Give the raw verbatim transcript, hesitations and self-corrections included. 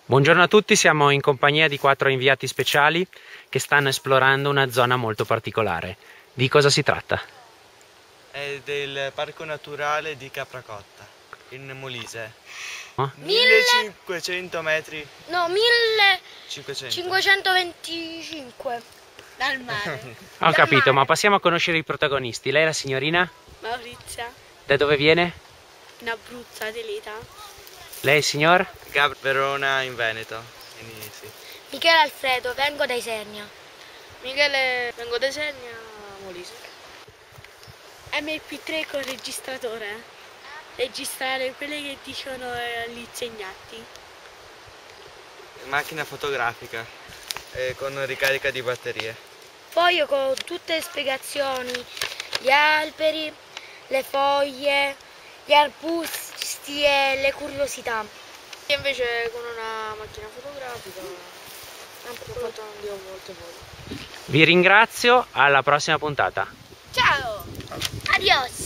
Buongiorno a tutti, siamo in compagnia di quattro inviati speciali che stanno esplorando una zona molto particolare. Di cosa si tratta? È del Parco Naturale di Capracotta, in Molise. Oh? millecinquecento metri. No, millecinquecentoventicinque dal mare. Ho capito, ma passiamo a conoscere i protagonisti. Lei è la signorina? Maurizia, Da dove viene? in Abruzzo, Adelita. Lei, signor? Gab Verona in Veneto. Quindi, sì. Michele Alfredo, vengo da Isernia. Michele, vengo da Isernia, Molise. M P tre con registratore. Registrare quelle che dicono gli insegnanti. Macchina fotografica eh, con ricarica di batterie. Poi io con tutte le spiegazioni, gli alberi, le foglie, gli arbusti e le curiosità. Io invece con una macchina fotografica ho fatto anche molte foto. Vi ringrazio, alla prossima puntata. Ciao! Adios!